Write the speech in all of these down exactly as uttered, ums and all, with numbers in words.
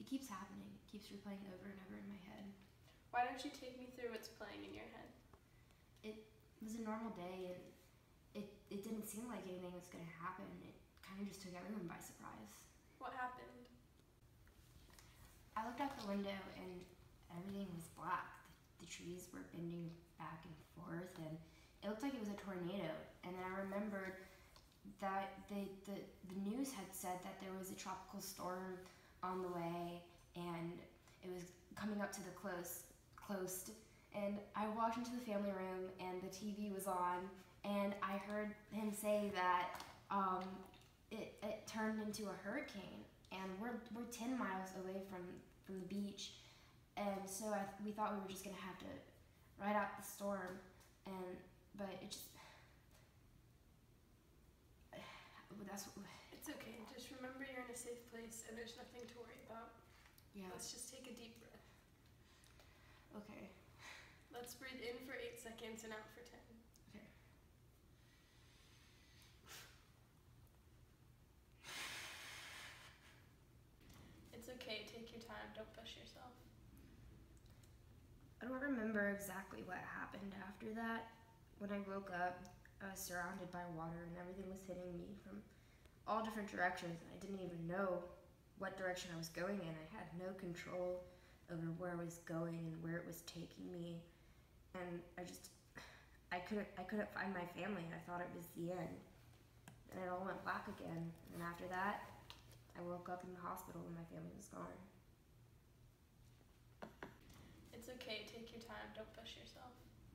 keeps happening. It keeps replaying over and over in my head. Why don't you take me through what's playing in your head? It was a normal day, and it, it didn't seem like anything was going to happen. It kind of just took everyone by surprise. What happened? I looked out the window, and everything was black. The, the trees were bending back and forth, and it looked like it was a tornado. And then I remembered that they, the, the news had said that there was a tropical storm on the way, and it was coming up to the close, coast. And I walked into the family room, and the T V was on, and I heard him say that um, it, it turned into a hurricane, and we're we're ten miles away from from the beach, and so I, we thought we were just gonna have to ride out the storm, and but it just that's It's okay. Just remember you're in a safe place and there's nothing to worry about. yeah. Let's just take a deep breath. Okay. Let's breathe in for eight seconds and out for ten. Okay. It's okay. Take your time. Don't push yourself. I don't remember exactly what happened after that. When I woke up, I was surrounded by water, and everything was hitting me from all different directions, and I didn't even know what direction I was going in. I had no control over where I was going and where it was taking me, and I just I couldn't I couldn't find my family. I thought it was the end, and it all went black again. And after that, I woke up in the hospital and my family was gone. It's okay. Take your time. Don't push yourself.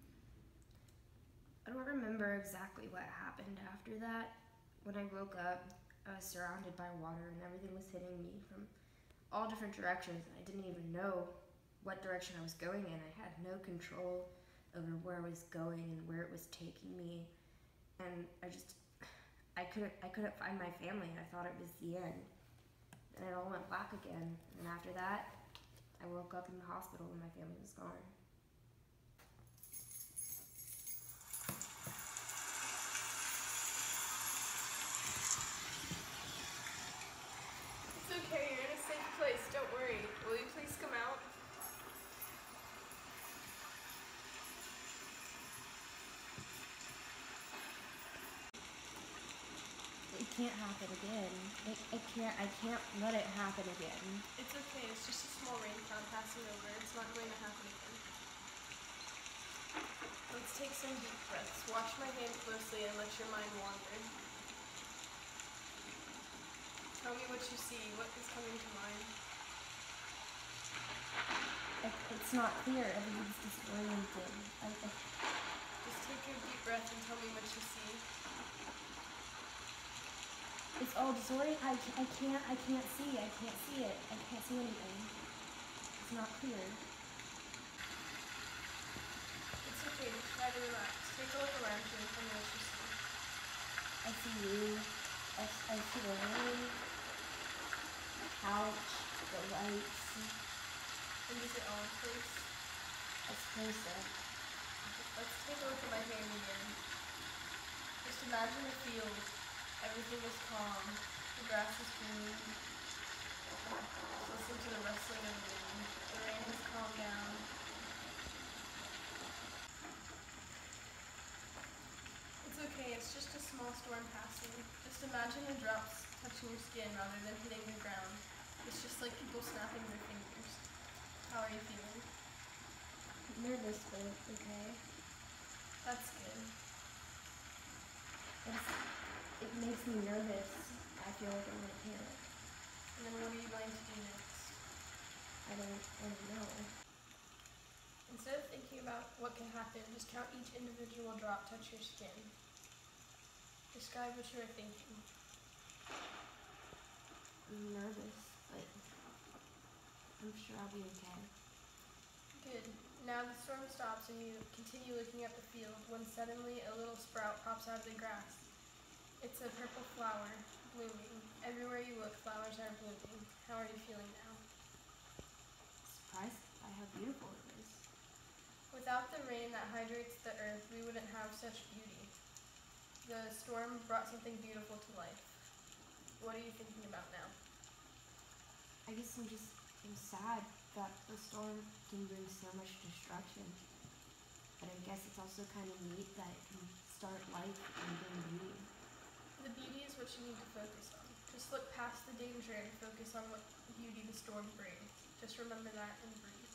I don't remember exactly what happened after that. When I woke up, I was surrounded by water, and everything was hitting me from all different directions, and I didn't even know what direction I was going in. I had no control over where I was going and where it was taking me, and I just I couldn't I couldn't find my family. I thought it was the end, and it all went black again. And after that, I woke up in the hospital and my family was gone. It's okay. You're in a safe place. Don't worry. Will you please come out? It can't happen again. It, it can't, I can't let it happen again. It's okay. It's just a small rain cloud passing over. It's not going to happen again. Let's take some deep breaths. Watch my hand closely and let your mind wander. Tell me what you see. What is coming to mind? It, it's not clear. Everything's disoriented. I, I, Just take a deep breath and tell me what you see. it's all disoriented. I, ca- I can't, I can't see. I can't see it. I can't see anything. It's not clear. It's okay. Just try to relax. Take a look around you and tell me what you see. I see you. I, I see the room, the couch, the lights. And is it all in place? I suppose so. Let's take a look at my hand again. Just imagine a field. Everything is calm. The grass is green. Just listen to the rustling of the wind. The rain has calmed down. It's okay, it's just a small storm passing. Just imagine the drops touching your skin rather than hitting the ground. It's just like people snapping their fingers. How are you feeling? Nervous, but okay. That's good. It's, it makes me nervous. I feel like I'm gonna panic. And then what are you going to do next? I don't, I don't know. Instead of thinking about what can happen, just count each individual drop touch your skin. Describe what you are thinking. I'm nervous, but I'm sure I'll be okay. Good. Now the storm stops and you continue looking at the field when suddenly a little sprout pops out of the grass. It's a purple flower, blooming. Everywhere you look, flowers are blooming. How are you feeling now? Surprised by how beautiful it is. Without the rain that hydrates the earth, we wouldn't have such beauty. The storm brought something beautiful to life. What are you thinking about now? I guess I'm just I'm sad that the storm can bring so much destruction. But I guess it's also kind of neat that it can start life and bring beauty. The beauty is what you need to focus on. Just look past the danger and focus on what beauty the storm brings. Just remember that and breathe.